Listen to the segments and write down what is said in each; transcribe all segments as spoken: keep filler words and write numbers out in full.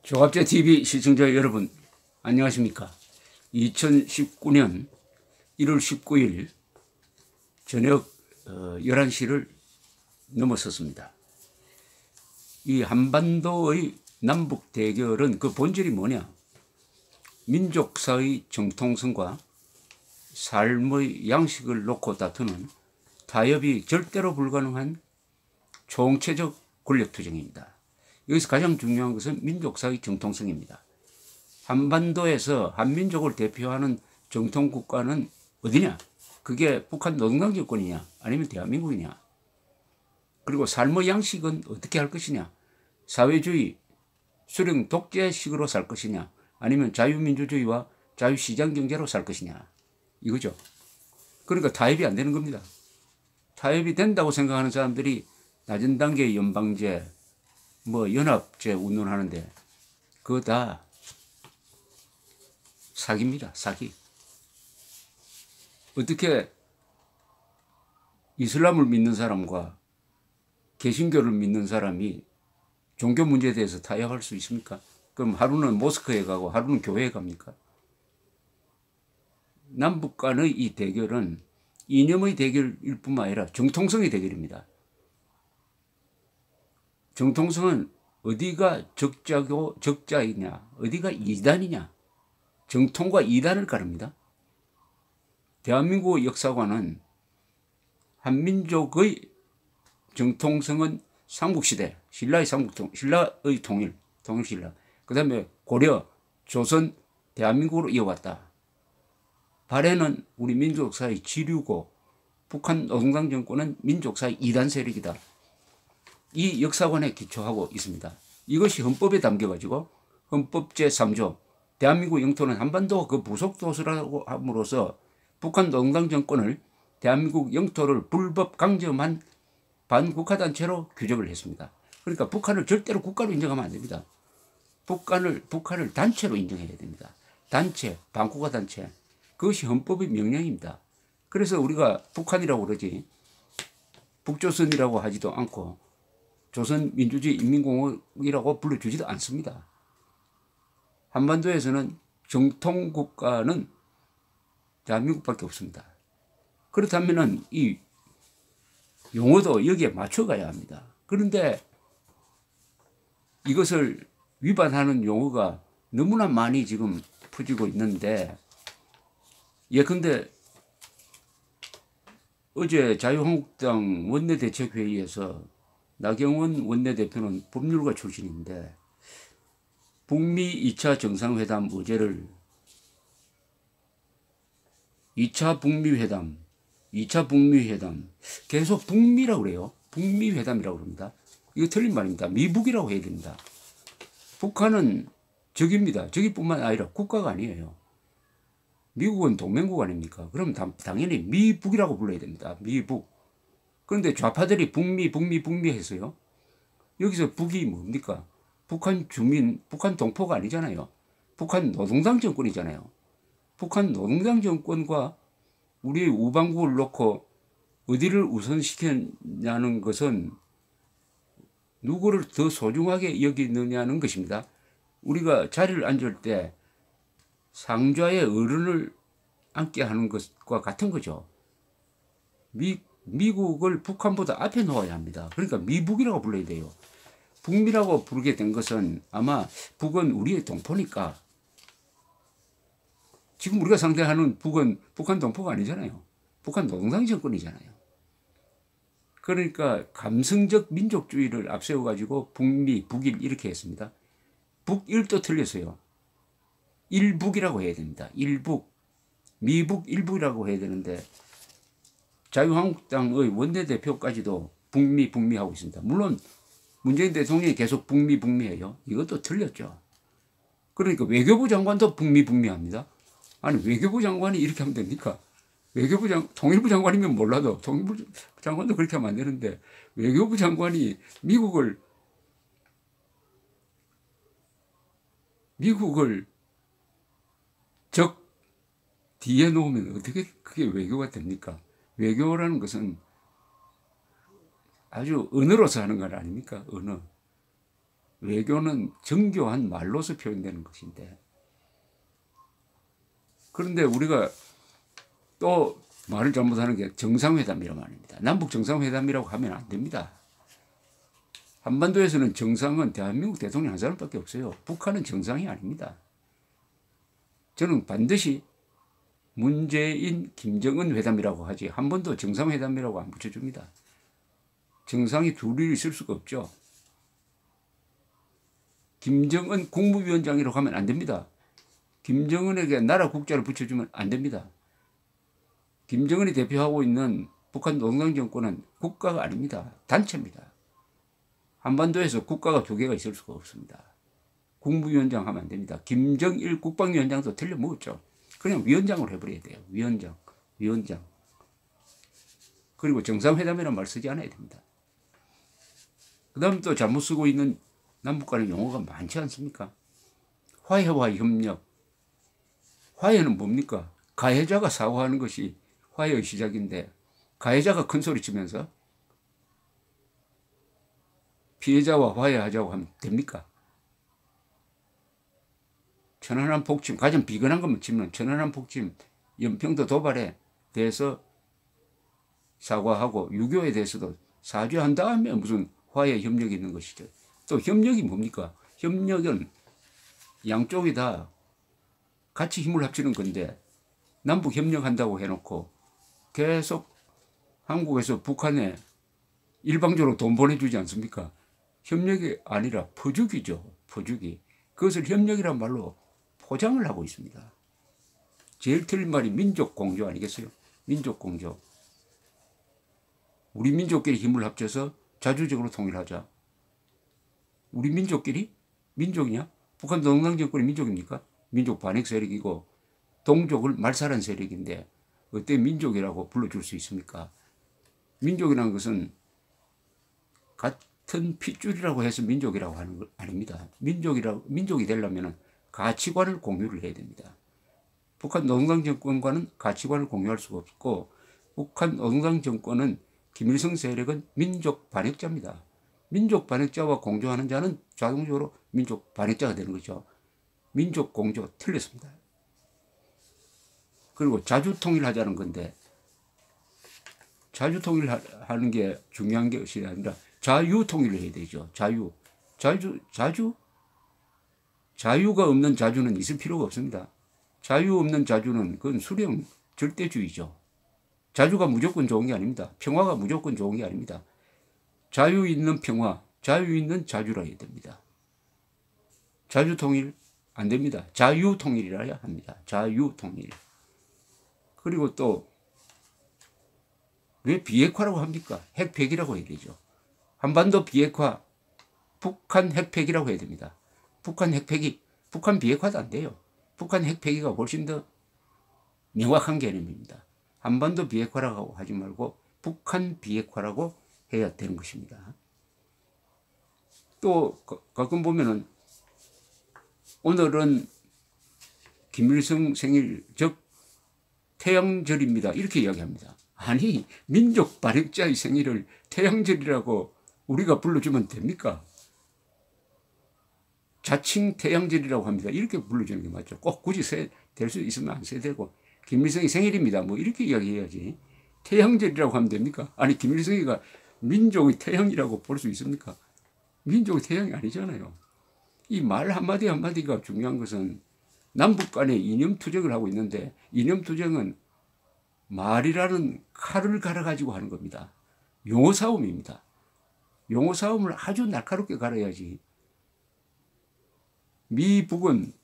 조갑제티비 시청자 여러분 안녕하십니까. 이천십구 년 일월 십구일 저녁 열한 시를 넘어섰습니다. 이 한반도의 남북 대결은 그 본질이 뭐냐, 민족사의 정통성과 삶의 양식을 놓고 다투는 타협이 절대로 불가능한 총체적 권력투쟁입니다. 여기서 가장 중요한 것은 민족사의 정통성입니다. 한반도에서 한민족을 대표하는 정통국가는 어디냐? 그게 북한 노동당 정권이냐 아니면 대한민국이냐? 그리고 삶의 양식은 어떻게 할 것이냐? 사회주의, 수령 독재식으로 살 것이냐 아니면 자유민주주의와 자유시장경제로 살 것이냐, 이거죠. 그러니까 타협이 안 되는 겁니다. 타협이 된다고 생각하는 사람들이 낮은 단계의 연방제, 뭐 연합제 운운하는데 그거 다 사기입니다. 사기. 어떻게 이슬람을 믿는 사람과 개신교를 믿는 사람이 종교 문제에 대해서 타협할 수 있습니까? 그럼 하루는 모스크에 가고 하루는 교회에 갑니까? 남북 간의 이 대결은 이념의 대결일 뿐만 아니라 정통성의 대결입니다. 정통성은 어디가 적자고 적자이냐, 어디가 이단이냐, 정통과 이단을 가릅니다. 대한민국 역사관은 한민족의 정통성은 삼국시대, 신라의 삼국통, 신라의 통일, 통일신라, 그 다음에 고려, 조선, 대한민국으로 이어왔다. 발해는 우리 민족사의 지류고 북한 노동당 정권은 민족사의 이단 세력이다. 이 역사관에 기초하고 있습니다. 이것이 헌법에 담겨가지고 헌법 제삼조 대한민국 영토는 한반도가 그 부속 도시라고 함으로써 북한 노동당 정권을 대한민국 영토를 불법 강점한 반국가단체로 규정을 했습니다. 그러니까 북한을 절대로 국가로 인정하면 안 됩니다. 북한을, 북한을 단체로 인정해야 됩니다. 단체, 반국가단체. 그것이 헌법의 명령입니다. 그래서 우리가 북한이라고 그러지 북조선이라고 하지도 않고 조선민주주의인민공화국이라고 불러주지도 않습니다. 한반도에서는 정통국가는 대한민국밖에 없습니다. 그렇다면 이 용어도 여기에 맞춰가야 합니다. 그런데 이것을 위반하는 용어가 너무나 많이 지금 퍼지고 있는데, 예컨대 어제 자유한국당 원내대책회의에서 나경원 원내대표는 법률가 출신인데 북미 이 차 정상회담 의제를 이 차 북미회담, 이 차 북미회담, 계속 북미라고 그래요. 북미회담이라고 그럽니다. 이거 틀린 말입니다. 미북이라고 해야 됩니다. 북한은 적입니다. 적이뿐만 아니라 국가가 아니에요. 미국은 동맹국 아닙니까? 그럼 당연히 미북이라고 불러야 됩니다. 미북. 그런데 좌파들이 북미, 북미, 북미 했어요. 여기서 북이 뭡니까? 북한 주민, 북한 동포가 아니잖아요. 북한 노동당 정권이잖아요. 북한 노동당 정권과 우리 우방국을 놓고 어디를 우선시켰냐는 것은 누구를 더 소중하게 여기느냐는 것입니다. 우리가 자리를 앉을 때 상좌의 어른을 앉게 하는 것과 같은 거죠. 미, 미국을 북한보다 앞에 놓아야 합니다. 그러니까 미북이라고 불러야 돼요. 북미라고 부르게 된 것은 아마 북은 우리의 동포니까, 지금 우리가 상대하는 북은 북한 동포가 아니잖아요. 북한 노동당 정권이잖아요. 그러니까 감성적 민족주의를 앞세워가지고 북미, 북일 이렇게 했습니다. 북일도 틀렸어요. 일북이라고 해야 됩니다. 일북. 미북 일북이라고 해야 되는데 자유한국당의 원내대표까지도 북미 북미 하고 있습니다. 물론 문재인 대통령이 계속 북미 북미 해요. 이것도 틀렸죠. 그러니까 외교부 장관도 북미 북미 합니다. 아니 외교부 장관이 이렇게 하면 됩니까? 외교부 장, 통일부 장관이면 몰라도 통일부 장관도 그렇게 하면 안 되는데 외교부 장관이 미국을 미국을 적 뒤에 놓으면 어떻게 그게 외교가 됩니까? 외교라는 것은 아주 언어로서 하는 것 아닙니까? 언어. 외교는 정교한 말로서 표현되는 것인데, 그런데 우리가 또 말을 잘못하는 게 정상회담이란 말입니다. 남북 정상회담이라고 하면 안 됩니다. 한반도에서는 정상은 대한민국 대통령 한 사람밖에 없어요. 북한은 정상이 아닙니다. 저는 반드시 문재인, 김정은 회담이라고 하지 한 번도 정상회담이라고 안 붙여줍니다. 정상이 둘이 있을 수가 없죠. 김정은 국무위원장이라고 하면 안 됩니다. 김정은에게 나라 국자를 붙여주면 안 됩니다. 김정은이 대표하고 있는 북한 노동당 정권은 국가가 아닙니다. 단체입니다. 한반도에서 국가가 두 개가 있을 수가 없습니다. 국무위원장 하면 안 됩니다. 김정일 국방위원장도 틀려먹었죠. 그냥 위원장으로 해버려야 돼요. 위원장, 위원장. 그리고 정상회담이라는 말 쓰지 않아야 됩니다. 그 다음 또 잘못 쓰고 있는 남북 간의 용어가 많지 않습니까? 화해와 협력. 화해는 뭡니까? 가해자가 사과하는 것이 화해의 시작인데, 가해자가 큰 소리 치면서 피해자와 화해하자고 하면 됩니까? 천안함 폭침, 가장 비근한 것만 치면 천안함 폭침, 연평도 도발에 대해서 사과하고 유교에 대해서도 사죄한 다음에 무슨 화해 협력이 있는 것이죠. 또 협력이 뭡니까? 협력은 양쪽이 다 같이 힘을 합치는 건데, 남북 협력한다고 해놓고 계속 한국에서 북한에 일방적으로 돈 보내주지 않습니까? 협력이 아니라 퍼주기죠. 퍼주기. 그것을 협력이란 말로 포장을 하고 있습니다. 제일 틀린 말이 민족 공조 아니겠어요? 민족 공조. 우리 민족끼리 힘을 합쳐서 자주적으로 통일하자. 우리 민족끼리? 민족이냐? 북한 노동당 정권이 민족입니까? 민족 반역 세력이고 동족을 말살한 세력인데 어때 민족이라고 불러줄 수 있습니까? 민족이라는 것은 같은 핏줄이라고 해서 민족이라고 하는 것 아닙니다. 민족이라고, 민족이 되려면 가치관을 공유를 해야 됩니다. 북한 노동당 정권과는 가치관을 공유할 수가 없고, 북한 노동당 정권은 김일성 세력은 민족 반역자입니다. 민족 반역자와 공조하는 자는 자동적으로 민족 반역자가 되는 거죠. 민족 공조 틀렸습니다. 그리고 자주통일하자는 건데, 자주통일하는 게 중요한 것이 아니라 자유통일을 해야 되죠. 자유. 자주, 자주? 자유가 없는 자주는 있을 필요가 없습니다. 자유 없는 자주는 그건 수령 절대주의죠. 자주가 무조건 좋은 게 아닙니다. 평화가 무조건 좋은 게 아닙니다. 자유 있는 평화, 자유 있는 자주라 해야 됩니다. 자주통일 안 됩니다. 자유통일이라야 합니다. 자유통일. 그리고 또 왜 비핵화라고 합니까? 핵폐기라고 해야 되죠. 한반도 비핵화, 북한 핵폐기라고 해야 됩니다. 북한 핵폐기, 북한 비핵화도 안 돼요. 북한 핵폐기가 훨씬 더 명확한 개념입니다. 한반도 비핵화라고 하지 말고 북한 비핵화라고 해야 되는 것입니다. 또 가끔 보면은 오늘은 김일성 생일, 즉 태양절입니다. 이렇게 이야기합니다. 아니, 민족 반역자의 생일을 태양절이라고 우리가 불러주면 됩니까? 자칭 태양절이라고 합니다. 이렇게 불러주는 게 맞죠. 꼭 굳이 될 수 있으면 안 써야 되고, 김일성이 생일입니다. 뭐 이렇게 이야기해야지. 태양절이라고 하면 됩니까? 아니, 김일성이가 민족의 태양이라고 볼 수 있습니까? 민족의 태양이 아니잖아요. 이 말 한마디 한마디가 중요한 것은 남북 간에 이념투쟁을 하고 있는데, 이념투쟁은 말이라는 칼을 갈아가지고 하는 겁니다. 용어 싸움입니다. 용어 싸움을 아주 날카롭게 갈아야지. 미, 북은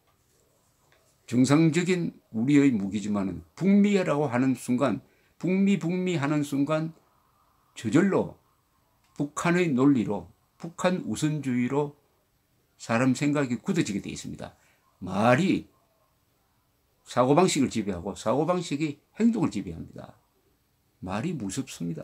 정상적인 우리의 무기지만은 북미라고 하는 순간, 북미, 북미 하는 순간 저절로 북한의 논리로, 북한 우선주의로 사람 생각이 굳어지게 되어 있습니다. 말이 사고방식을 지배하고 사고방식이 행동을 지배합니다. 말이 무섭습니다.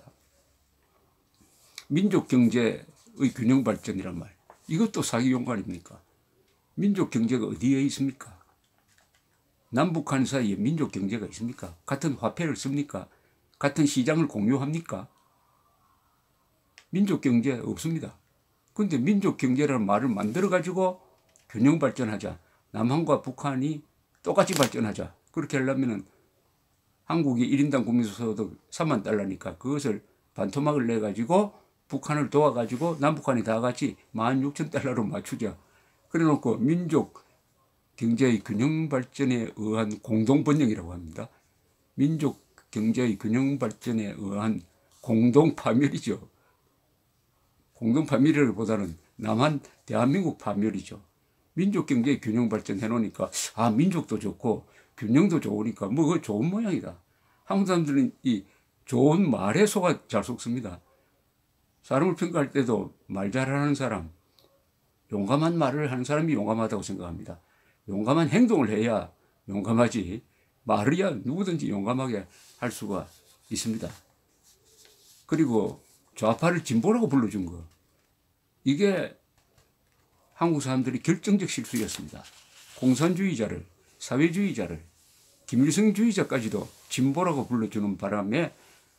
민족경제의 균형발전이란 말, 이것도 사기용어 아닙니까? 민족경제가 어디에 있습니까? 남북한 사이에 민족경제가 있습니까? 같은 화폐를 씁니까? 같은 시장을 공유합니까? 민족경제 없습니다. 근데 민족 경제라는 말을 만들어 가지고 균형 발전하자. 남한과 북한이 똑같이 발전하자. 그렇게 하려면은 한국이 일 인당 국민소득 삼만 달러니까 그것을 반토막을 내 가지고 북한을 도와 가지고 남북한이 다 같이 만 육천 달러로 맞추자. 그래 놓고 민족 경제의 균형 발전에 의한 공동 번영이라고 합니다. 민족 경제의 균형 발전에 의한 공동 파멸이죠. 공동 파멸이라기보다는 남한 대한민국 파멸이죠. 민족 경제의 균형 발전 해놓으니까 아 민족도 좋고 균형도 좋으니까 뭐 그거 좋은 모양이다. 한국 사람들은 이 좋은 말에 속아 잘 속습니다. 사람을 평가할 때도 말 잘하는 사람, 용감한 말을 하는 사람이 용감하다고 생각합니다. 용감한 행동을 해야 용감하지 말이야 누구든지 용감하게 할 수가 있습니다. 그리고 좌파를 진보라고 불러준 거 이게 한국 사람들이 결정적 실수였습니다. 공산주의자를 사회주의자를 김일성주의자까지도 진보라고 불러주는 바람에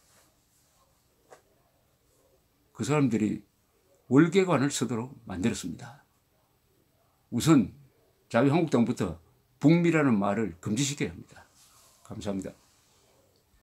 그 사람들이 월계관을 쓰도록 만들었습니다. 우선 자유한국당부터 북미라는 말을 금지시켜야 합니다. 감사합니다.